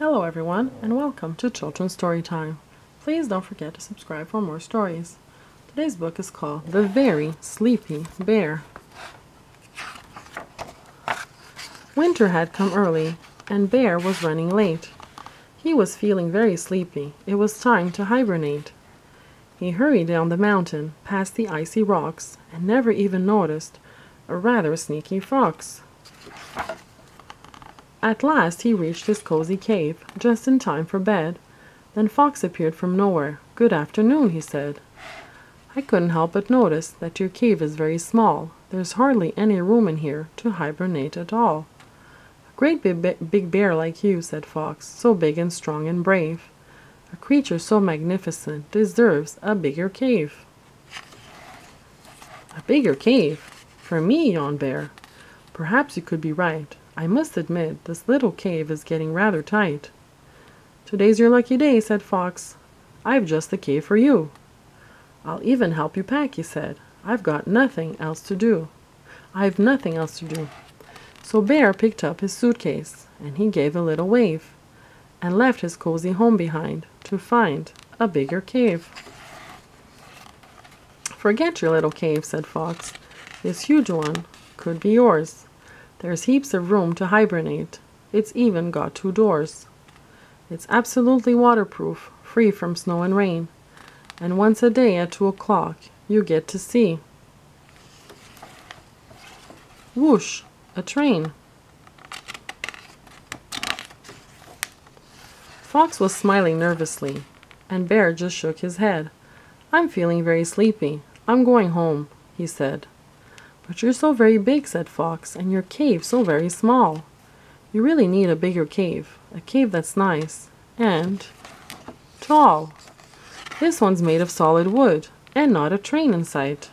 Hello everyone, and welcome to Children's Story Time. Please don't forget to subscribe for more stories. Today's book is called The Very Sleepy Bear. Winter had come early, and Bear was running late. He was feeling very sleepy. It was time to hibernate. He hurried down the mountain, past the icy rocks, and never even noticed a rather sneaky fox. At last he reached his cozy cave, just in time for bed. Then Fox appeared from nowhere. "Good afternoon," he said. "I couldn't help but notice that your cave is very small. There's hardly any room in here to hibernate at all." "A great big bear like you," said Fox, "so big and strong and brave. A creature so magnificent deserves a bigger cave." "A bigger cave? For me?" yawned Bear. "Perhaps you could be right. I must admit this little cave is getting rather tight." "Today's your lucky day," said Fox. "I've just the cave for you." "I'll even help you pack," he said. I've nothing else to do." So Bear picked up his suitcase, and he gave a little wave, and left his cozy home behind to find a bigger cave. "Forget your little cave," said Fox. "This huge one could be yours. There's heaps of room to hibernate. It's even got 2 doors. It's absolutely waterproof, free from snow and rain. And once a day at 2 o'clock, you get to see." Whoosh! A train. Fox was smiling nervously, and Bear just shook his head. "I'm feeling very sleepy. I'm going home," he said. "But you're so very big," said Fox, "and your cave so very small. You really need a bigger cave, a cave that's nice and tall. This one's made of solid wood, and not a train in sight."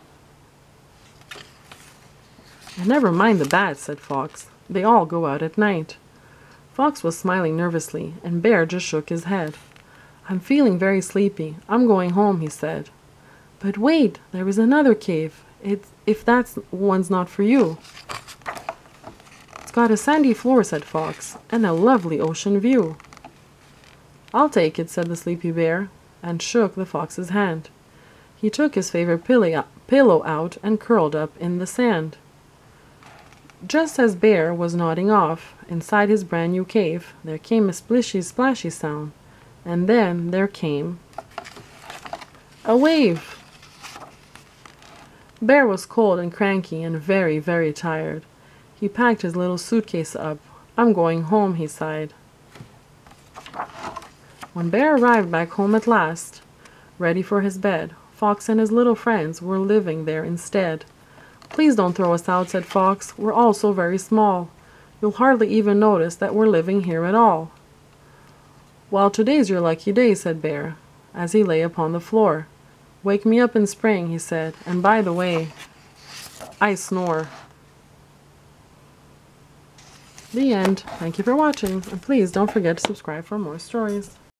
"And never mind the bats," said Fox. "They all go out at night." Fox was smiling nervously, and Bear just shook his head. "I'm feeling very sleepy. I'm going home," he said. "But wait, there is another cave. If that one's not for you." "It's got a sandy floor," said Fox, "and a lovely ocean view." "I'll take it," said the sleepy bear, and shook the fox's hand. He took his favorite pillow out and curled up in the sand. Just as Bear was nodding off, inside his brand new cave, there came a splishy splashy sound, and then there came a wave. Bear was cold and cranky and very, very tired. He packed his little suitcase up. "I'm going home," he sighed. When Bear arrived back home at last, ready for his bed, Fox and his little friends were living there instead. "Please don't throw us out," said Fox. "We're all so very small. You'll hardly even notice that we're living here at all." "Well, today's your lucky day," said Bear, as he lay upon the floor. "Wake me up in spring," he said, "and by the way, I snore." The end. Thank you for watching, and please don't forget to subscribe for more stories.